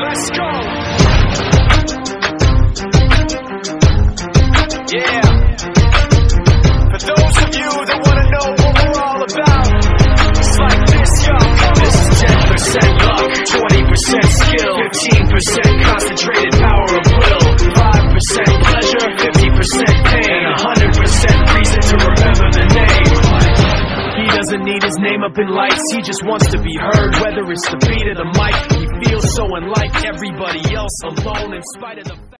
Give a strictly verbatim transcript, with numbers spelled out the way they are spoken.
let's go. Yeah. For those of you that wanna know what we're all about, it's like this, yo. This is ten percent luck, twenty percent skill, fifteen percent concentrated power of will, five percent pleasure, fifty percent pain, and one hundred percent reason to remember the name. He doesn't need his name up in lights, he just wants to be heard. Whether it's the beat or the mic, he feels so unlike everybody else, alone in spite of the